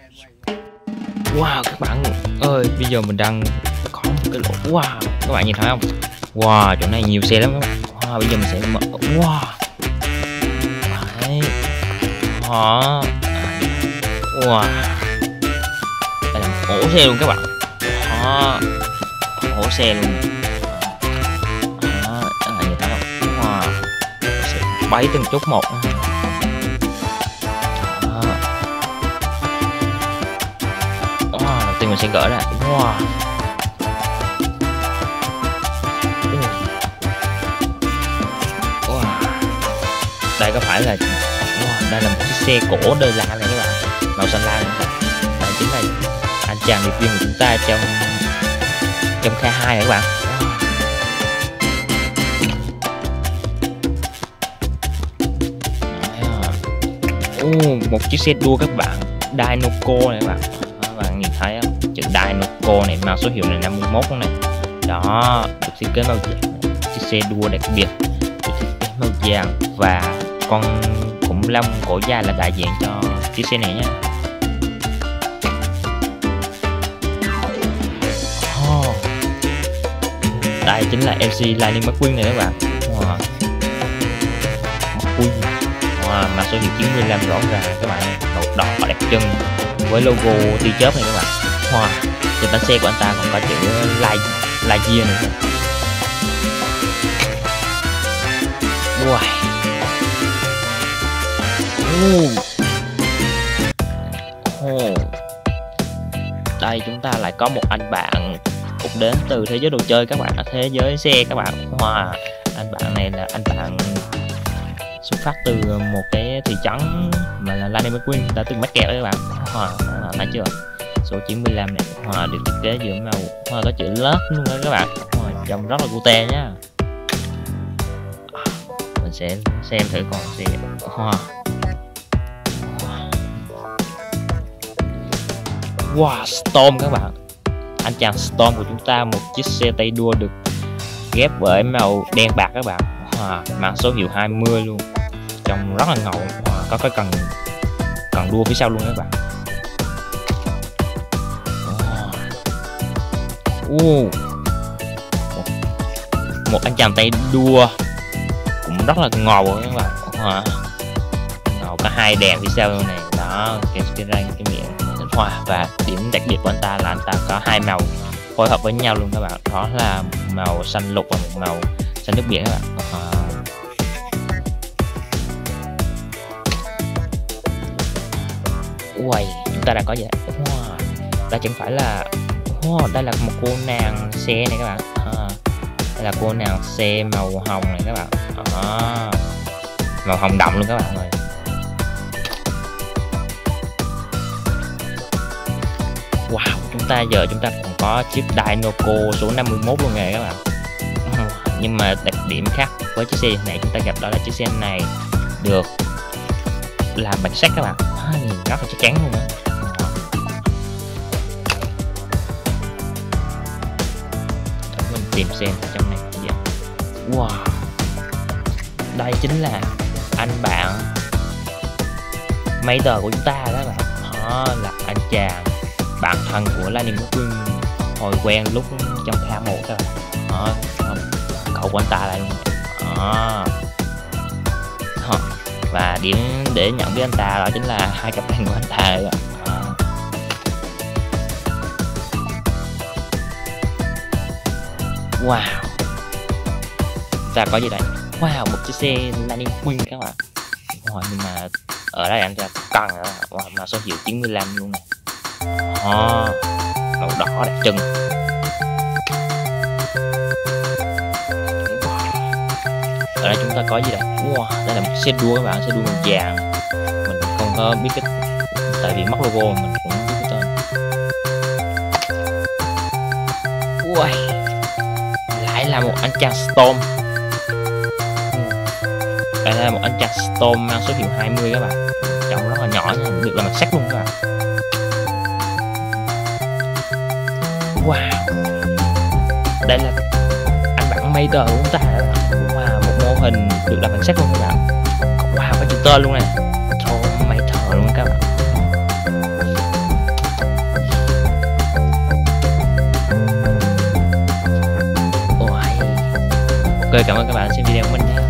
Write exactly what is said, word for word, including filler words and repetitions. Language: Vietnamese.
Wow các bạn ơi, bây giờ mình đang có một cái lỗ. Wow các bạn nhìn thấy không? Wow chỗ này nhiều xe lắm các bạn. Wow bây giờ mình sẽ mở. Wow đấy đó. Wow đây là một ổ xe luôn các bạn. Đó ổ xe luôn. Đó các bạn nhìn thấy không? Wow sẽ bay từng chút một. Thì mình sẽ gỡ ra. Wow. Wow. Đây có phải là wow, đây là một chiếc xe cổ đời lạ này các bạn, màu xanh lam này. Đây chính là anh chàng điệp viên của chúng ta trong trong K hai này các bạn. Wow. Oh, một chiếc xe đua các bạn, Dinoco này các bạn. Các bạn nhìn thấy không? Chữ Dinoco này mang số hiệu là năm mươi mốt này. Đó, được thiết kế màu vàng. Chiếc xe đua đặc biệt được thiết kế màu vàng và con khủng long cổ dài là đại diện cho chiếc xe này nhé. Oh. Đây chính là em xê Lightning McQueen này các bạn. Wow. McQueen. Wow, mang số hiệu chín mươi lăm rõ ràng các bạn, màu đỏ đặc trưng với logo tia chớp này các bạn. Wow, trên bánh xe của anh ta còn có chữ Lightyear nữa. Wow. Oh. Oh. Đây chúng ta lại có một anh bạn cũng đến từ thế giới đồ chơi các bạn, ở thế giới xe các bạn. Wow, anh bạn này là anh bạn xuất phát từ một cái thị trấn mà là Lightning McQueen đã từng mắc kẹt đấy các bạn. Wow, thấy chưa? Số chín mươi lăm này Wow, được thiết kế giữa màu Wow, có chữ lớp luôn đó các bạn. Wow, trông rất là cute nhá. Mình sẽ xem thử con xe. Wow. Wow, Storm các bạn. Anh chàng Storm của chúng ta, một chiếc xe tay đua được ghép bởi màu đen bạc các bạn. Wow, mang số hiệu hai mươi luôn, trông rất là ngầu. Wow, có cái cần cần đua phía sau luôn các bạn. Wow. một, một anh chàng tay đua cũng rất là ngầu các bạn. Wow. Ngầu có hai đèn phía sau này đó, cái cái răng cái miệng. Wow. Và điểm đặc biệt của anh ta là anh ta có hai màu phối hợp với nhau luôn các bạn, đó là màu xanh lục và một màu xanh nước biển các bạn. Wow. Uầy, chúng ta đã có gì đấy? Wow. Đây chẳng phải là wow, đây là một cô nàng xe này các bạn. À, đây là cô nàng xe màu hồng này các bạn. À, màu hồng đậm luôn các bạn ơi. Wow, chúng ta giờ chúng ta còn có chiếc Dinoco số năm mươi mốt luôn này các bạn. À, nhưng mà đặc điểm khác với chiếc xe này chúng ta gặp đó là chiếc xe này được làm bằng sắt các bạn. À, nhìn rất là chắc chắn luôn đó. Mình tìm xem trong này gì. Wow, đây chính là anh bạn Mater của chúng ta đó bạn. Đó là anh chàng bạn thân của Lightning McQueen hồi quen lúc trong K một các bạn. Đó, cậu của anh ta lại luôn. Đó. Đó. Và điểm để nhận biết anh ta đó chính là hai cặp tay của anh ta rồi. Wow, ta có gì đây? Wow, một chiếc xe Lightning McQueen các bạn. Wow, nhưng mà ở đây anh ta căng rồi. Wow, mà số hiệu chín mươi lăm luôn này. Đó, màu đỏ đặc trưng. Ở đây chúng ta có gì đây? Wow, đây là một xe đua các bạn, xe đua màu vàng. Mình không có biết cái, tại vì mất logo mình cũng không biết cái tên. Wow, lại là một anh chàng Storm. Đây là một anh chàng Storm mang số hiệu hai mươi các bạn. Trông rất là nhỏ nha, được làm bằng sắt luôn các bạn. Wow, đây là anh bạn Mater của chúng ta đó. Wow, một mô hình được làm bằng sắt luôn các bạn. Wow, có chữ tên luôn này, Tom Mater luôn các bạn. Ok, cảm ơn các bạn xem video của mình nha.